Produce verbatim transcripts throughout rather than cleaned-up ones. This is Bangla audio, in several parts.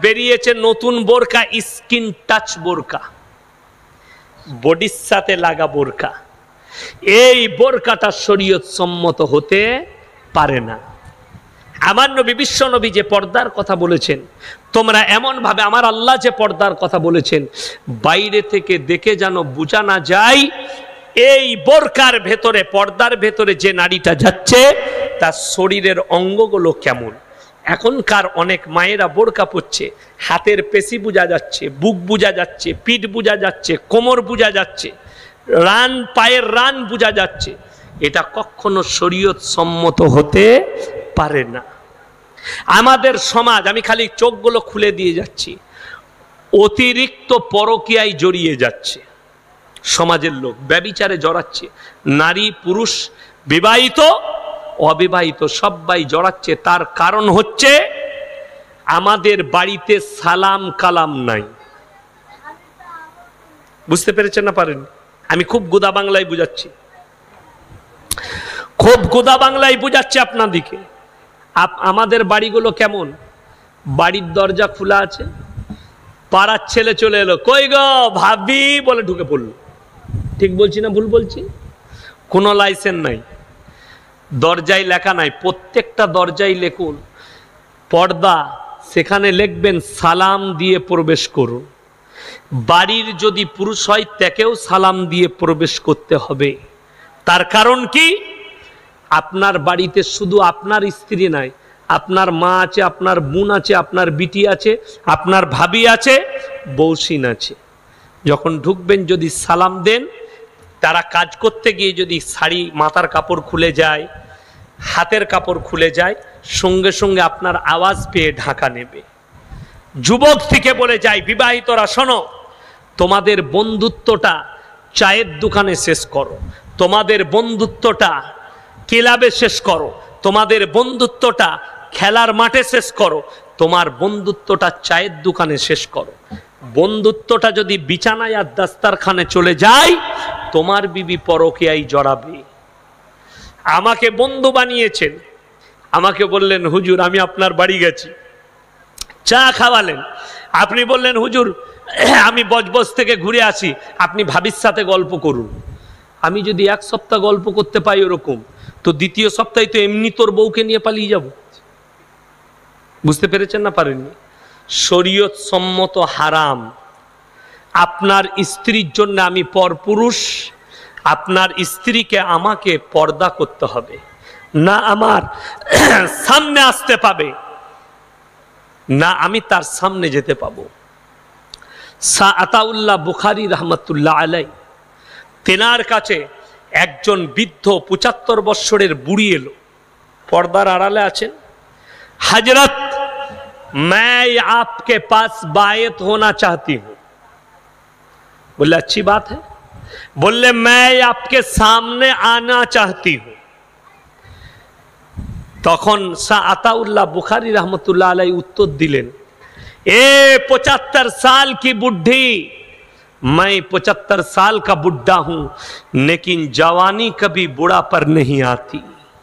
বেরিয়েছে নতুন বোরকা, স্কিন টাচ বোরকা, বডির সাথে লাগা বোরকা। এই বোরকাটা শরীয়ত সম্মত হতে পারে না। আমার নবী বিশ্ব নবী যে পর্দার কথা বলেছেন, তোমরা এমন ভাবে, আমার আল্লাহ যে পর্দার কথা বলেছেন, বাইরে থেকে দেখে যেন বোঝা না যায় এই বোরকার ভেতরে, পর্দার ভেতরে যে নারীটা যাচ্ছে তার শরীরের অঙ্গগুলো কেমন। এখনকার অনেক মায়েরা বোরকা পরছে, হাতের পেশি বোঝা যাচ্ছে, বুক বোঝা যাচ্ছে, পিঠ বোঝা যাচ্ছে, কোমর বোঝা যাচ্ছে, রান, পায়ের রান বোঝা যাচ্ছে। এটা কখনো শরীয়ত সম্মত হতে পারে না। আমাদের সমাজ, আমি খালি চোখগুলো খুলে দিয়ে যাচ্ছি, অতিরিক্ত পরকীয়ায় জড়িয়ে যাচ্ছে। সমাজের লোক ব্যভিচারে জড়াচ্ছে, নারী পুরুষ বিবাহিত অবিবাহিত সবাই জড়াচ্ছে। তার কারণ হচ্ছে আমাদের বাড়িতে সালাম কালাম নাই। বুঝতে পেরেছেন না পারেন? আমি খুব গোদা বাংলায় বুঝাচ্ছি, খুব গোদা বাংলায় বুঝাচ্ছি আপনাদিকে। আমাদের বাড়িগুলো কেমন? বাড়ির দরজা খোলা আছে, পাড়ার ছেলে চলে এলো, কই গো ভাবি বলে ঢুকে পড়লো। ঠিক বলছি না ভুল বলছি? কোনো লাইসেন্স নাই, দরজায় লেখা নাই, প্রত্যেকটা দরজায় লেখুন পর্দা, সেখানে লিখবেন সালাম দিয়ে প্রবেশ করুন। বাড়ির যদি পুরুষ হয় তাকেও সালাম দিয়ে প্রবেশ করতে হবে। তার কারণ কি? আপনার বাড়িতে শুধু আপনার স্ত্রী নাই, আপনার মা আছে, আপনার বোন আছে, আপনার বিটি আছে, আপনার ভাবি আছে, বৌসিন আছে। যখন ঢুকবেন যদি সালাম দেন, তারা কাজ করতে গিয়ে যদি শাড়ি, মাথার কাপড় খুলে যায়, হাতের কাপড় খুলে যায়, সঙ্গে সঙ্গে আপনার আওয়াজ পেয়ে ঢাকা নেবে। যুবক থেকে বলে যায়, বিবাহিতরা শোনো, তোমাদের বন্ধুত্বটা চায়ের দোকানে শেষ করো, তোমাদের বন্ধুত্বটা ক্লাবে শেষ করো, তোমাদের বন্ধুত্বটা খেলার মাঠে শেষ করো, তোমার বন্ধুত্বটা চায়ের দোকানে শেষ করো। বন্ধুত্বটা যদি বিছানায় আর দাস্তারখানে চলে যায়, তোমার বিবি পরকীয়ায় জড়াবে। আমাকে বন্ধু বানিয়েছেন, আমাকে বললেন হুজুর আমি আপনার বাড়ি গেছি, চা খাওয়ালেন, আপনি বললেন হুজুর আমি বজবজ থেকে ঘুরে আসি, আপনি ভাবির সাথে গল্প করুন। আমি যদি এক সপ্তাহ গল্প করতে পাই ওরকম, তো দ্বিতীয় সপ্তাহে তো এমনি তোর বউকে নিয়ে পালিয়ে যাব। বুঝতে পেরেছেন না পারেননি? শরীয়ত সম্মত হারাম। আপনার স্ত্রীর জন্য আমি পরপুরুষ, আপনার স্ত্রীকে আমাকে পর্দা করতে হবে, না আমার সামনে আসতে পাবে, না আমি তার সামনে যেতে পাবো। শাহ আতাউল্লাহ বুখারী রহমতুল্লাহ আলাই, তেনার কাছে একজন বৃদ্ধ পঁচাত্তর বৎসরের বুড়ি এলো, পর্দার আড়ালে আছেন। হজরত मैं आपके पास बायत होना चाहती हूं। बोले अच्छी बात है। बोले मैं आपके सामने आना चाहती हूं। তখন শাহ আতাউল্লাহ বুখারী রহমতুল্লাহ আলাই উত্তর দিলেন, ए पचहत्तर साल की बुढ़ी, मैं पचहत्तर साल का बुढ़ा हूं, लेकिन जवानी कभी बुढ़ा पर नहीं आती।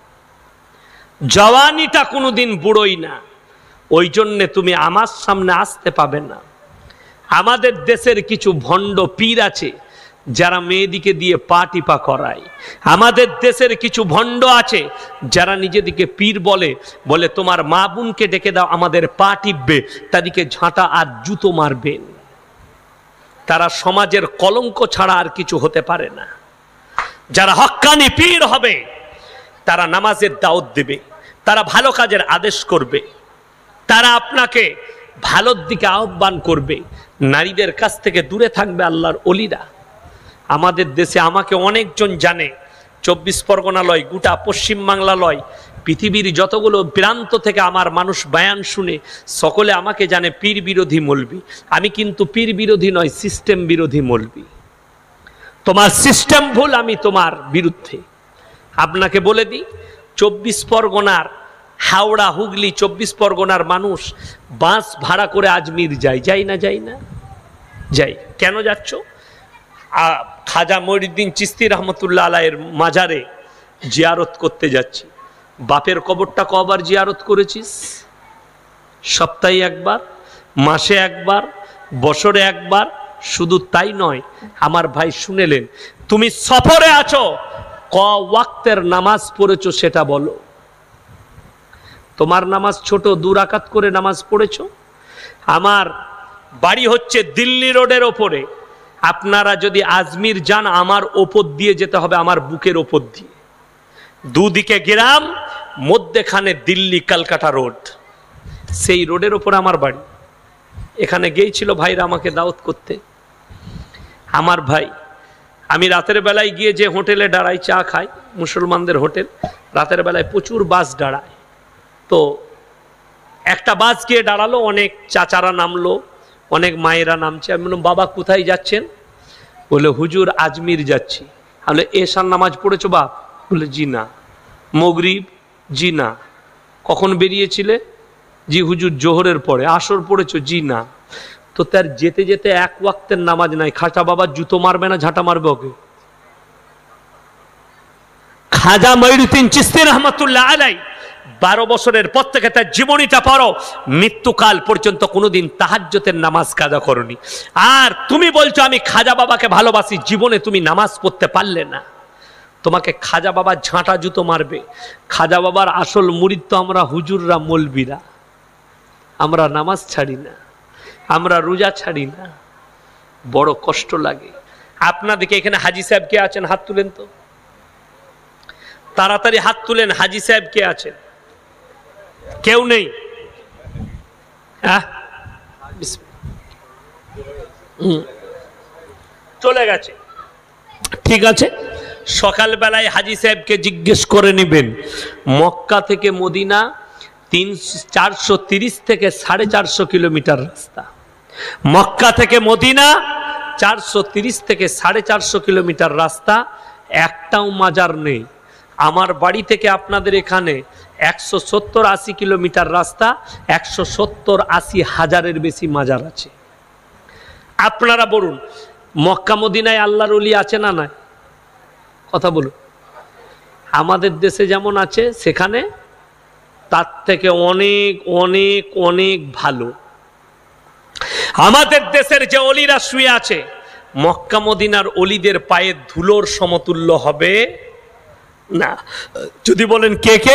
जवानीटा कोनोदिन बुढ़ोई ना, ওই জন্যে তুমি আমার সামনে আসতে পাবে না। আমাদের দেশের কিছু ভণ্ড পীর আছে যারা মেয়েদিকে দিয়ে পা টিপা করায়। আমাদের দেশের কিছু ভণ্ড আছে যারা নিজেদিকে পীর বলে, বলে তোমার মা বোনকে ডেকে দাও, আমাদের পা টিপবে, তাদেরকে ঝাঁটা আর জুতো মারবেন। তারা সমাজের কলঙ্ক ছাড়া আর কিছু হতে পারে না। যারা হক্কানি পীর হবে তারা নামাজের দাওয়াত দেবে, তারা ভালো কাজের আদেশ করবে, তারা আপনাকে ভালোর দিকে আহ্বান করবে, নারীদের কাছ থেকে দূরে থাকবে আল্লাহর ওলিরা। আমাদের দেশে আমাকে অনেকজন জানে, চব্বিশ পরগনা লয়, গোটা পশ্চিম বাংলা লয়, পৃথিবীর যতগুলো প্রান্ত থেকে আমার মানুষ বয়ান শুনে সকলে আমাকে জানে পীর বিরোধী মৌলবি। আমি কিন্তু পীর বিরোধী নয়, সিস্টেম বিরোধী মৌলবি। তোমার সিস্টেম ভুল, আমি তোমার বিরুদ্ধে। আপনাকে বলে দিই, চব্বিশ পরগনার হাওড়া হুগলি চব্বিশ পরগনার মানুষ বাস ভাড়া করে আজমির যায়, যাই না যাই না যাই। কেন যাচ্ছ? খাজা মঈনুদ্দিন চিশতি রহমতুল্লাহ আলাইহির মাজারে জিয়ারত করতে যাচ্ছি। বাপের কবরটা কবার জিয়ারত করেছিস? সপ্তাহে একবার। মাসে একবার, বছরে একবার। শুধু তাই নয়, আমার ভাই শুনেলেন, তুমি সফরে আছো, ক ওয়াক্তের নামাজ পড়েছো সেটা বলো। তোমার নামাজ ছোট, দু রাকাত করে নামাজ পড়েছো। আমার বাড়ি হচ্ছে দিল্লি রোডের ওপরে। আপনারা যদি আজমির যান, আমার ওপর দিয়ে যেতে হবে, আমার বুকের ওপর দিয়ে। দুদিকে গ্রাম, মধ্যেখানে দিল্লি কলকাতা রোড। সেই রোডের ওপর আমার বাড়ি। এখানে গিয়েছিল ভাইরা আমাকে দাওয়াত করতে। আমার ভাই, আমি রাতের বেলায় গিয়ে যে হোটেলে দাঁড়াই, চা খাই, মুসলমানদের হোটেল, রাতের বেলায় প্রচুর বাস দাঁড়ায়। তো একটা বাস গিয়ে দাঁড়ালো, অনেক চাচারা নামলো, অনেক মায়েরা নামছে। আমি বললাম, বাবা কোথায় যাচ্ছেন? বলে, হুজুর আজমির যাচ্ছি। বলে, এশার নামাজ পড়েছো বাপ? বলে, জি না। মগরিব? জি না। কখন বেরিয়েছিলে? জি হুজুর জোহরের পরে। আসর পড়েছো? জি না। তো তার যেতে যেতে এক ওয়াক্তের নামাজ নাই। খাজা বাবা জুতো মারবে না ঝাঁটা মারবে ওকে? খাজা মঈনুদ্দিন চিশতি রহমাতুল্লাহ আলাইহি বারো বছরের পর থেকে তার জীবনীটা পড়ো, মৃত্যুকাল পর্যন্ত কোনোদিন তাহাজ্জুদের নামাজ কাজা করনি। আর তুমি বলছো আমি খাজা বাবাকে ভালোবাসি, জীবনে তুমি নামাজ পড়তে পারলে না। তোমাকে খাজা বাবা ঝাঁটা জুতো মারবে। খাজা বাবার আসল মুরিদ তো আমরা হুজুররা, মৌলবীরা। আমরা নামাজ ছাড়ি না, আমরা রোজা ছাড়ি না। বড় কষ্ট লাগে। আপনাদেরকে এখানে হাজি সাহেব কে আছেন? হাত তুলেন তো, তাড়াতাড়ি হাত তুলেন। হাজি সাহেব কে আছেন? কেউ নেই? হ্যাঁ, চলে গেছে। ঠিক আছে, সকালবেলায় হাজি সাহেবকে জিজ্ঞেস করে নেবেন, মক্কা থেকে মদিনা তিন চারশো তিরিশ থেকে সাড়ে চারশো কিলোমিটার রাস্তা। মক্কা থেকে মদিনা চারশো তিরিশ থেকে সাড়ে চারশো কিলোমিটার রাস্তা, একটাও মাজার নেই। আমার বাড়ি থেকে আপনাদের এখানে একশো সত্তর আশি কিলোমিটার রাস্তা, একশো সত্তর আশি হাজারের বেশি মাজার আছে। আপনারা বলুন, মক্কা মদিনায় আল্লাহর ওলি আছে না নাই? কথা বলুন। আমাদের দেশে যেমন আছে, সেখানে তার থেকে অনেক অনেক অনেক ভালো। আমাদের দেশের যে অলিরা শুয়ে আছে, মক্কা মদিনার অলিদের পায়ের ধুলোর সমতুল্য হবে না। যদি বলেন কে কে?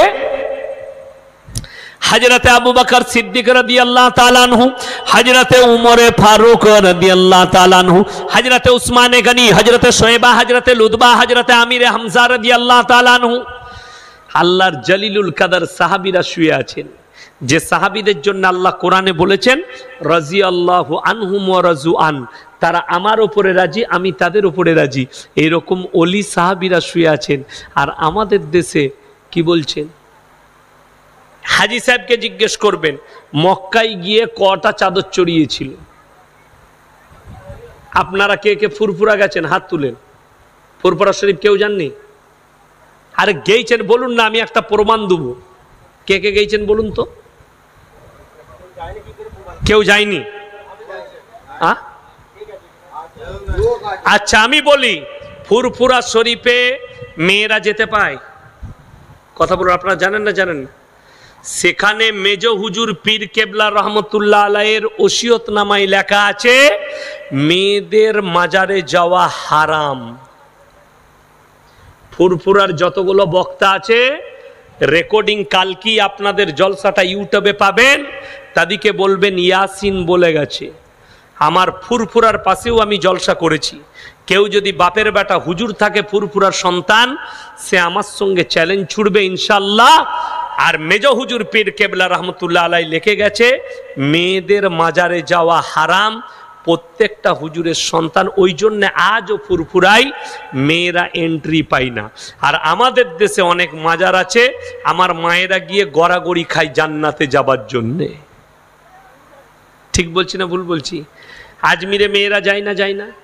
হযরতে আবু বকর সিদ্দিক রাদিয়াল্লাহু তাআলা আনহু, হযরতে উমর ফারুক রাদিয়াল্লাহু তাআলা আনহু, হযরতে উসমান গনি, হযরতে শোয়েবা, হযরতে লুতবা, হযরতে আমির হামজা রাদিয়াল্লাহু তাআলা আনহু। আল্লাহর জলিলুল কাদর সাহাবীরা শুয়ে আছেন, যে সাহাবীদের জন্য আল্লাহ কোরআনে বলেছেন রাজিয়াল্লাহু আনহুম ওয়া রাজু আন, তারা আমার উপরে রাজি, আমি তাদের উপরে রাজি। এরকম ওলি সাহাবীরা শুয়ে আছেন। আর আমাদের দেশে কি বলছেন? হাজি সাহেবকে জিজ্ঞেস করবেন, মক্কায় গিয়ে কটা চাদর চড়িয়েছিল? আপনারা কে কে ফুরফুরা গেছেন? হাত তুলেন। ফুরফুরা শরীফ কেউ জাননি? আরে গেইছেন বলুন না, আমি একটা প্রমাণ দেবো। কে কে গেইছেন বলুন তো? কেউ যায়নি? আচ্ছা আমি বলি, ফুরফুরা শরীফে মেয়েরা যেতে পায়? কথা বলুন, আপনারা জানেন না? জানেন না? সেখানে মেজ হুজুর পীর কেবলা রহমতুল্লাহ আলাইহির ওসিয়তনামায় লেখা আছে, মেয়েদের মাজারে যাওয়া হারাম। ফুরফুরার যতগুলো বক্তা আছে, রেকর্ডিং কালকি আপনাদের জলসাটা ইউটিউবে পাবেন, তাদেরকে বলবেন ইয়াসিন বলে গেছে। আমার ফুরফুরার পাশেও আমি জলসা করেছি। কেউ যদি বাপের বেটা হুজুর থাকে, ফুরফুরার সন্তান, সে আমার সঙ্গে চ্যালেঞ্জ ছুড়বে ইনশাল্লাহ। আর মেজ হুজুর পীর কেবলা রহমতুল্লাহ আলাইহি লিখে গেছে, মেয়েদের মাজারে যাওয়া হারাম, প্রত্যেকটা হুজুরের সন্তান। ওই জন্য আজও ফুরফুরাই মেয়েরা এন্ট্রি পায় না। আর আমাদের দেশে অনেক মাজার আছে, আমার মায়েরা গিয়ে গড়াগড়ি খায় জান্নাতে যাবার জন্যে। ঠিক বলছি না ভুল বলছি? আজমিরে মেয়েরা যায় না? যায় না?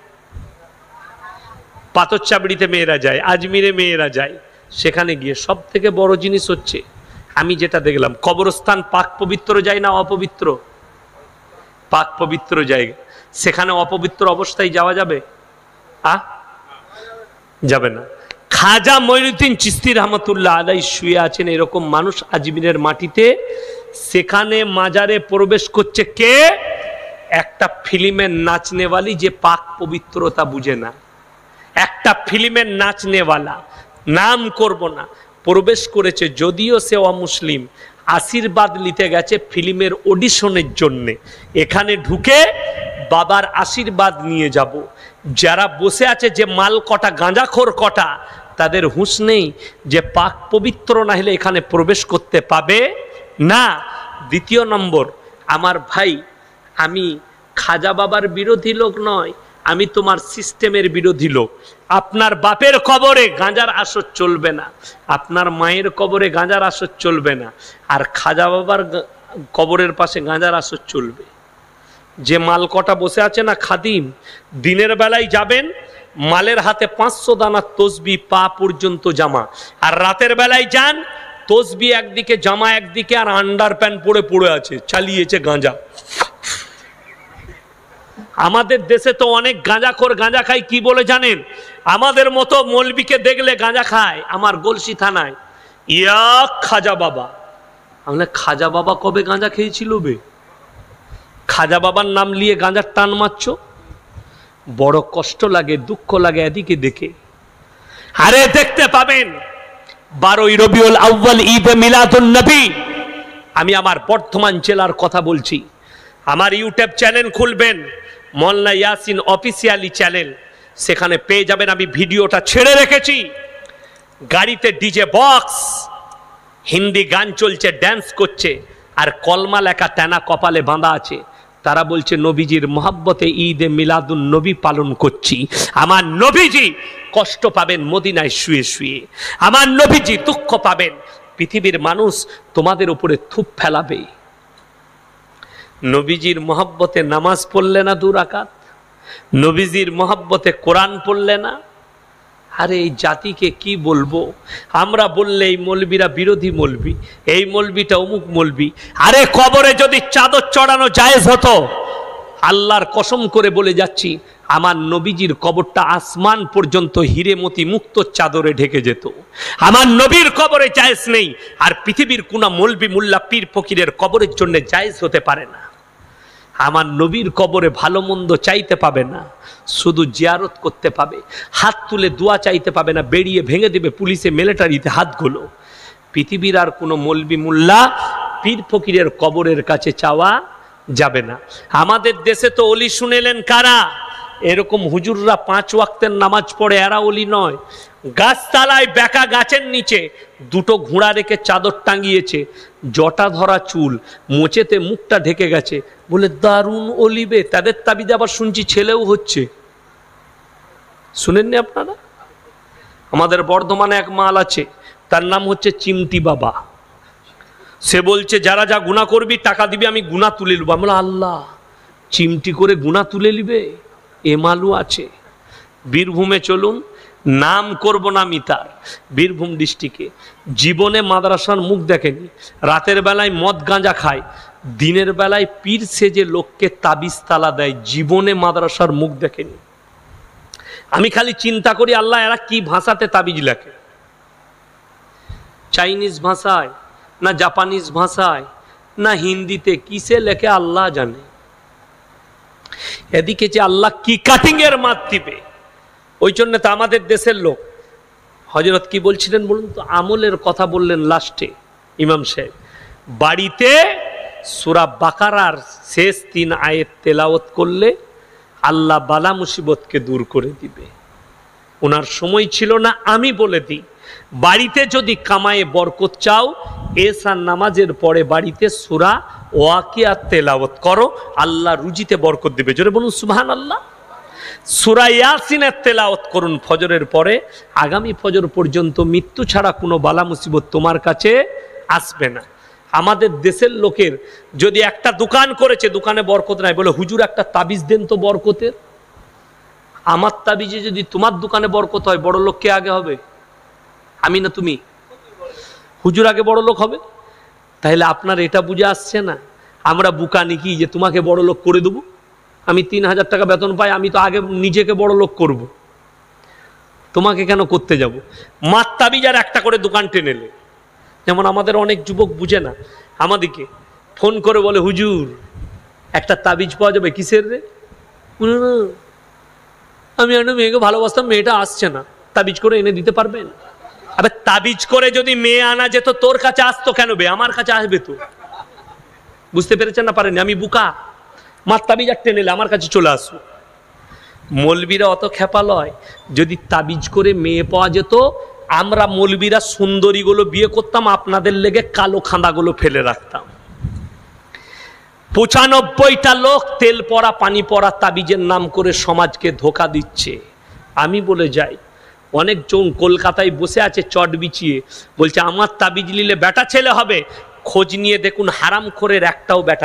পাথর চাবড়িতে মেয়েরা যায়, আজমিরে মেয়েরা যায়। সেখানে গিয়ে সব থেকে বড় জিনিস হচ্ছে, আমি যেটা দেখলাম, কবরস্থান পাক পবিত্র যায় না অপবিত্র? পাক পবিত্র জায়গা, সেখানে অপবিত্র অবস্থায় যাওয়া যাবে? আ যাবে না। খাজা মঈনুদ্দিন চিশতি রহমতুল্লাহ আলাইহি শুয়ে আছেন এরকম মানুষ আজমিরের মাটিতে। সেখানে মাজারে প্রবেশ করছে কে? একটা ফিল্মের নাচনেওয়ালি যে পাক পবিত্রতা বুঝে না, একটা ফিল্মের নাচনেওয়ালা, নাম করব না, প্রবেশ করেছে, যদিও সে অমুসলিম, আশীর্বাদ নিতে গেছে ফিল্মের অডিশনের জন্যে, এখানে ঢুকে বাবার আশীর্বাদ নিয়ে যাব। যারা বসে আছে যে মাল কটা, গাঁজাখোর কটা, তাদের হুঁশ নেই যে পাক পবিত্র না হলে এখানে প্রবেশ করতে পাবে না। দ্বিতীয় নম্বর, আমার ভাই, আমি খাজা বাবার বিরোধী লোক নয়, আমি তোমার সিস্টেমের বিরোধী লোক। আপনার বাপের কবরে গাঁজার আসর চলবে না, আপনার মায়ের কবরে গাঁজার আসর চলবে না, আর খাজা বাবার কবরের পাশে গাঁজার আসর চলবে। যে মাল কটা বসে আছে না খাদিম, দিনের বেলায় যাবেন, মালের হাতে পাঁচশো দানার তসবি, পা পর্যন্ত জামা, আর রাতের বেলায় যান, তসবি একদিকে, জামা একদিকে, আর আন্ডার প্যান্ট পরে পড়ে আছে, চালিয়েছে গাঁজা। আমাদের দেশে তো অনেক গাঁজাখোর গাঁজা খায়, কি বলে জানেন? আমাদের মতো মৌলবীকে দেখলে গাঁজা খায়। আমার গলসি থানায় ইয়া খাজা বাবা, আমরা খাজা বাবা কবে গাঁজা খেয়েছিল বে? খাজা বাবার নাম নিয়ে গাঁজার টান মারছ, বড় কষ্ট লাগে, দুঃখ লাগে এদিকে দেখে। আরে দেখতে পাবেন বারোই রবিউল আউয়াল, ঈদে মিলাদুন নবী। আমি আমার বর্ধমান জেলার কথা বলছি। আমার ইউটিউব চ্যানেল খুলবেন, মোল্লা ইয়াসিন অফিসিয়ালি চ্যানেল, সেখানে পেয়ে যাবেন। আমি ভিডিওটা ছেড়ে রেখেছি। গাড়িতে ডিজে বক্স, হিন্দি গান চলছে, ড্যান্স করছে, আর কলমা লেখা টানা কপালে বাঁধা আছে। তারা বলছে নবীজির মহব্বতে ঈদে মিলাদুন নবী পালন করছি। আমার নবীজি কষ্ট পাবেন মদিনায় শুয়ে শুয়ে, আমার নবীজি দুঃখ পাবেন, পৃথিবীর মানুষ তোমাদের উপরে থুপ ফেলাবে। নবীজির মহব্বতে নামাজ পড়লে না দু রাকাত, নবীজির মহব্বতে কোরআন পড়লে না। আরে এই জাতিকে কি বলবো? আমরা বললে এই মৌলবীরা বিরোধী মৌলবী, এই মৌলবীটা অমুক মৌলবী। আরে কবরে যদি চাদর চড়ানো জায়েজ হতো, আল্লাহর কসম করে বলে যাচ্ছি, আমার নবীজির কবরটা আসমান পর্যন্ত হিরে মতি মুক্ত চাদরে ঢেকে যেত। আমার নবীর কবরে জায়েজ নেই, আর পৃথিবীর কোন মৌলবী মোল্লা পীর ফকিরের কবরের জন্য জায়েজ হতে পারে না। আমার নবীর কবরে ভালো মন্দ চাইতে পাবে না, শুধু জিয়ারত করতে পাবে, হাত তুলে দোয়া চাইতে পাবে না, বেরিয়ে ভেঙে দেবে পুলিশে মিলিটারিতে হাতগুলো। পৃথিবীর আর কোনো মৌলবী মোল্লা পীর ফকিরের কবরের কাছে চাওয়া যাবে না। আমাদের দেশে তো অলি শুনেলেন কারা? এরকম হুজুররা পাঁচ ওয়াক্তের নামাজ পড়ে, এরা অলি নয়। গাছতলায় বেকা গাছের নিচে দুটো ঘোড়া রেখে চাদর টাঙিয়েছে, জটা ধরা চুল, মোচেতে মুখটা ঢেকে গেছে, বলে দারুণ অলিবে। তাদের তাবিদে আবার শুনছি ছেলেও হচ্ছে, শুনেননি আপনারা? আমাদের বর্ধমানে এক মাল আছে, তার নাম হচ্ছে চিমটি বাবা। সে বলছে যারা যা গুনাহ করবি টাকা দিবি, আমি গুনাহ তুলে নেব। আমরা আল্লাহ, চিমটি করে গুনাহ তুলে নিবে? এ মালও আছে। বীরভূমে চলুন, নাম করব না মিতার, বীরভূম ডিস্ট্রিক্টে জীবনে মাদ্রাসার মুখ দেখেনি। রাতের বেলায় মদ গাঁজা খায়, দিনের বেলায় পীর সেজে লোককে তাবিজ তালা দেয়, জীবনে মাদ্রাসার মুখ দেখেনি। আমি খালি চিন্তা করি, আল্লাহ এরা কি ভাষাতে তাবিজ লেখে? চাইনিজ ভাষায় না জাপানিজ ভাষায় না হিন্দিতে, কিসে লেখে আল্লাহ জানে। এদিকে যে আল্লাহ কি কাটিং এর মাত দিবে। ওই জন্য তো আমাদের দেশের লোক, হযরত কি বলছিলেন বলুন তো? আমলের কথা বললেন লাস্টে ইমাম সাহেব। বাড়িতে সূরা বাকারার শেষ তিন আয়াত তেলাওয়াত করলে আল্লাহ বালা মুসিবতকে দূর করে দিবে। ওনার সময় ছিল না, আমি বলে দিই, বাড়িতে যদি কামায়ে বরকত চাও, এশার নামাজের পরে বাড়িতে সূরা ওয়াকিয়া তেলাওয়াত করো, আল্লাহ রুজিতে বরকত দিবে। জোরে বলুন সুবহানাল্লাহ। সূরা ইয়াসিনের তেলাওয়াত করুন ফজরের পরে, আগামী ফজর পর্যন্ত মৃত্যু ছাড়া কোনো বালা মুসিবত তোমার কাছে আসবে না। আমাদের দেশের লোকের যদি একটা দোকান করেছে, দোকানে বরকত নাই, বলে হুজুর একটা তাবিজ দেন তো বরকতের। আমার তাবিজে যদি তোমার দোকানে বরকত হয়, বড় লোক কে আগে হবে? আমি না তুমি? হুজুর আগে বড় লোক হবে। তাহলে আপনার এটা বুঝে আসছে না আমরা বুকানি কি যে তোমাকে বড় লোক করে দেবো? আমি তিন হাজার টাকা বেতন পাই, আমি তো আগে নিজেকে বড় লোক করব, তোমাকে কেন করতে যাব? মার তাবিজ আর একটা করে দোকান টেনেলে। যেমন আমাদের অনেক যুবক বুঝে না, আমাদেরকে ফোন করে বলে হুজুর একটা তাবিজ পাওয়া যাবে, কিসের রে? আমি একটা মেয়েকে ভালোবাসতাম, মেয়েটা আসছে না, তাবিজ করে এনে দিতে পারবেন? আবে তাবিজ করে যদি মেয়ে আনা যেত, তোর কাছে আসতো কেন বে? আমার কাছে আসবে তো। বুঝতে পেরেছেন না পারেনি? আমি বুকা, মার তাবিজ আর টেনে আমার কাছে চলে আসো। মৌলবীরা অত খেপা লয়। যদি তাবিজ করে মেয়ে পাওয়া যেত, আমরা মৌলবীরা সুন্দরীগুলো বিয়ে করতাম, আপনাদের লেগে কালো খাঁদাগুলো ফেলে রাখতাম। পঁচানব্বইটা লোক তেল পড়া পানি পড়া তাবিজের নাম করে সমাজকে ধোকা দিচ্ছে। আমি বলে যাই, অনেকজন কলকাতায় বসে আছে চট বিছিয়ে, বলছে আমার তাবিজ নিলে বেটা ছেলে হবে। খোঁজ নিয়ে দেখুন, হারামখোরের একটাও বেটা।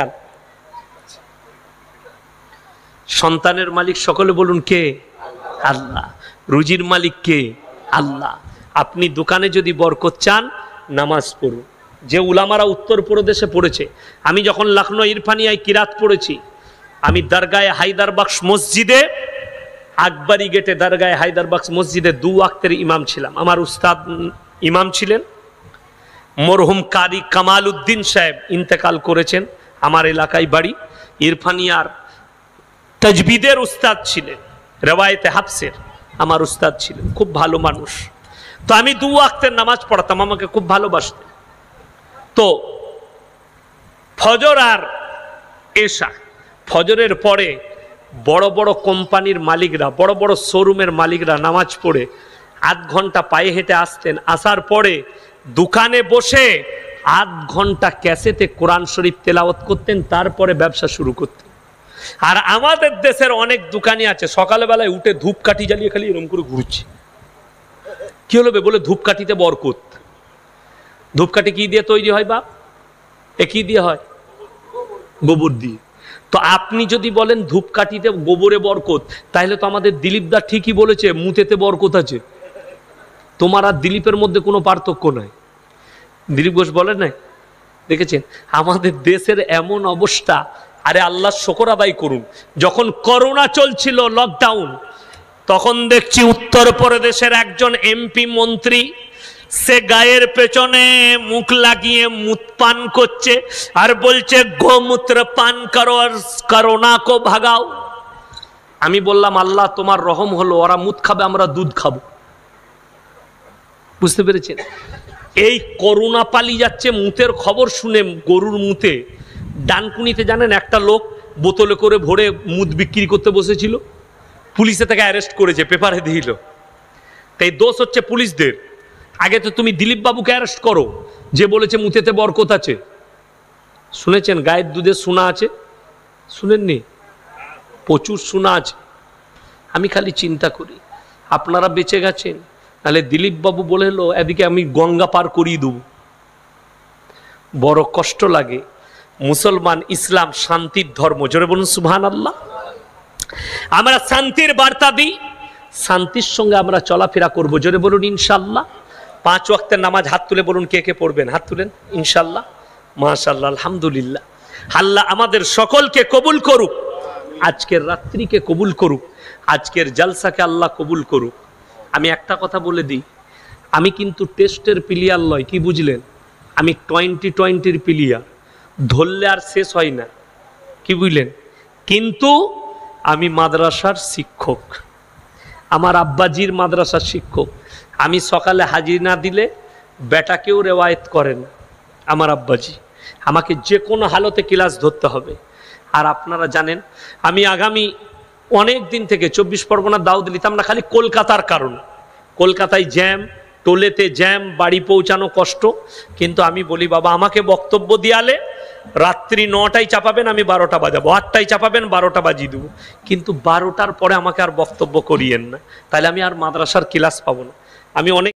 সন্তানের মালিক সকলে বলুন কে? আল্লাহ। রুজির মালিক কে? আল্লাহ। আপনি দোকানে যদি বরকত চান, নামাজ পড়ুন। যে উলামারা উত্তরপ্রদেশে পড়েছে, আমি যখন লখনৌ ইরফানিয়ায় কিরাত পড়েছি, আমি দরগায়ে হায়দারবাক্স মসজিদে, আকবরী গেটে দরগায়ে হায়দারবাক্স মসজিদে দু ওয়াক্তের ইমাম ছিলাম। আমার উস্তাদ ইমাম ছিলেন মরহুম কারি কামাল উদ্দিন সাহেব, ইন্তেকাল করেছেন, আমার এলাকায় বাড়ি। ইরফানিয়ার তাজবিদের উস্তাদ ছিলেন, রেওয়ায়েতে হাফসের আমার উস্তাদ ছিলেন, খুব ভালো মানুষ। তো আমি দু ওয়াক্তের নামাজ পড়াতাম, আমাকে খুব ভালোবাসতেন। তো ফজর আর এশা, ফজরের পরে বড় বড় কোম্পানির মালিকরা, বড় বড় শোরুমের মালিকরা নামাজ পড়ে আধ ঘন্টা পায়ে হেঁটে আসতেন। আসার পরে দোকানে বসে আধ ঘন্টা ক্যাসেটে কোরআন শরীফ তেলাওয়াত করতেন, তারপরে ব্যবসা শুরু করতেন। আর আমাদের দেশের অনেক দোকানি আছে, সকালবেলায় উঠে ধূপকাঠি জ্বালিয়ে খালি এরকম করে ঘুরছে। কি হলো বে? বলে ধূপকাঠিতে বরকত। ধূপকাঠি কি দিয়ে তৈরি হয় বাপ? এ কি দিয়ে হয়? গোবর দিয়ে। তো আপনি যদি বলেন ধূপকাঠিতে গোবরে বরকত, তাহলে তো আমাদের দিলীপ দা ঠিকই বলেছে, মুতেতে বরকত আছে। তোমার আর দিলীপের মধ্যে কোনো পার্থক্য নাই। দিলীপ ঘোষ বলে নাই? দেখেছেন আমাদের দেশের এমন অবস্থা। আরে আল্লাহ শুকর আদায় করুন, যখন করোনা চলছিল, লকডাউন, তখন দেখছি উত্তরপ্রদেশের একজন এমপি মন্ত্রী, সে গায়ের পেছনে মুখ লাগিয়ে মুত পান করছে আর বলছে গোমূত্র পান করো আর করোনা কো ভাগাও। আমি বললাম আল্লাহ তোমার রহম হলো, ওরা মুত খাবে, আমরা দুধ খাবো। বুঝতে পেরেছেন? এই করোনা পালিয়ে যাচ্ছে, মুতের খবর শুনে গরুর মুতে ডানকুনিতে জানেন একটা লোক বোতলে করে ভরে মুত বিক্রি করতে বসেছিল, পুলিশে তাকে অ্যারেস্ট করেছে, পেপারে দিল। তাই দোষ হচ্ছে পুলিশদের। আগে তো তুমি দিলীপ বাবুকে অ্যারেস্ট করো, যে বলেছে মুতেতে বরকত আছে। শুনেছেন গায়ের দুধে সোনা আছে? শুনেননি? প্রচুর সোনা আছে। আমি খালি চিন্তা করি আপনারা বেঁচে গেছেন, তাহলে দিলীপ বাবু বলে এলো এদিকে আমি গঙ্গা পার করিয়ে দেব। বড় কষ্ট লাগে। মুসলমান, ইসলাম শান্তির ধর্ম, জোরে বলুন সুবহানাল্লাহ। আমরা শান্তির বার্তা দিই, শান্তির সঙ্গে আমরা চলাফেরা করবো, জোরে বলুন ইনশাল্লাহ। পাঁচ ওয়াক্তের নামাজ হাত তুলে বলুন কে কে পড়বেন, হাত তুলেন ইনশাল্লাহ। মাশাআল্লাহ, আলহামদুলিল্লাহ। আল্লাহ আমাদের সকলকে কবুল করুক, আজকের রাত্রিকে কবুল করুক, আজকের জালসাকে আল্লাহ কবুল করুক। আমি একটা কথা বলে দিই, আমি কিন্তু টেস্টের প্লেয়ার নয়, কি বুঝলেন? আমি টোয়েন্টি টোয়েন্টির প্লেয়ার, ধরলে আর শেষ হয় না, কি বুঝলেন? কিন্তু আমি মাদ্রাসার শিক্ষক, আমার আব্বাজির মাদ্রাসার শিক্ষক। আমি সকালে হাজির না দিলে বেটাকেও রেওয়ায়েত করে না আমার আব্বাজি, আমাকে যে কোনো হালতে ক্লাস ধরতে হবে। আর আপনারা জানেন আমি আগামী অনেক দিন থেকে চব্বিশ পরগনার দাওয়াত দিতাম না, খালি কলকাতার কারণ। কলকাতায় জ্যাম, টোলেতে জ্যাম, বাড়ি পৌঁছানো কষ্ট। কিন্তু আমি বলি বাবা আমাকে বক্তব্য দিয়ালে রাত্রি নটায় চাপাবেন, আমি বারোটা বাজাবো, আটটায় চাপাবেন, বারোটা বাজিয়ে দেবো। কিন্তু বারোটার পরে আমাকে আর বক্তব্য করিয়েন না, তাহলে আমি আর মাদ্রাসার ক্লাস পাবো না। আমি অনেক